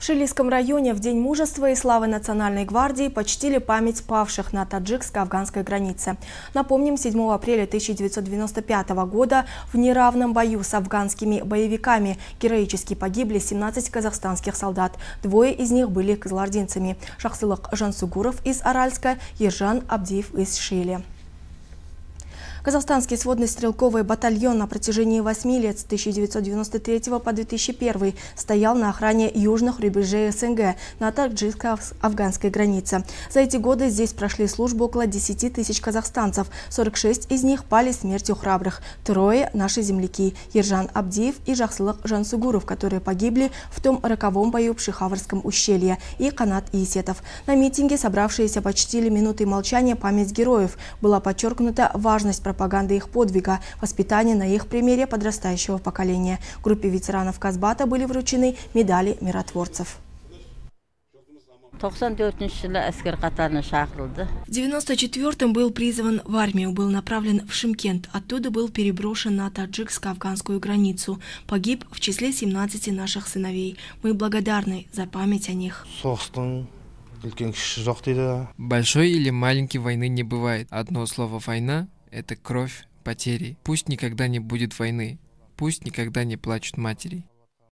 В Шилийском районе в День мужества и славы Национальной гвардии почтили память павших на таджикско-афганской границе. Напомним, 7 апреля 1995 года в неравном бою с афганскими боевиками героически погибли 17 казахстанских солдат. Двое из них были кызылординцами – Шахсылык Жансугуров из Аральска, Ержан Абдиев из Шили. Казахстанский сводный стрелковый батальон на протяжении 8 лет с 1993 по 2001 стоял на охране южных рубежей СНГ на таджикско-афганской границе. За эти годы здесь прошли службу около 10 тысяч казахстанцев. 46 из них пали смертью храбрых. Трое – наши земляки – Ержан Абдиев и Шахсылык Жансугуров, которые погибли в том роковом бою в Шихаварском ущелье, и Канат Иесетов. На митинге собравшиеся почтили минутой молчания память героев. Была подчеркнута важность пропаганды их подвига, воспитания на их примере подрастающего поколения. Группе ветеранов Казбата были вручены медали миротворцев. В 1994-м был призван в армию, был направлен в Шымкент. Оттуда был переброшен на таджикско-афганскую границу. Погиб в числе 17 наших сыновей. Мы благодарны за память о них. Большой или маленькой войны не бывает. Одно слово «война» — это кровь, потери. Пусть никогда не будет войны. Пусть никогда не плачут матери.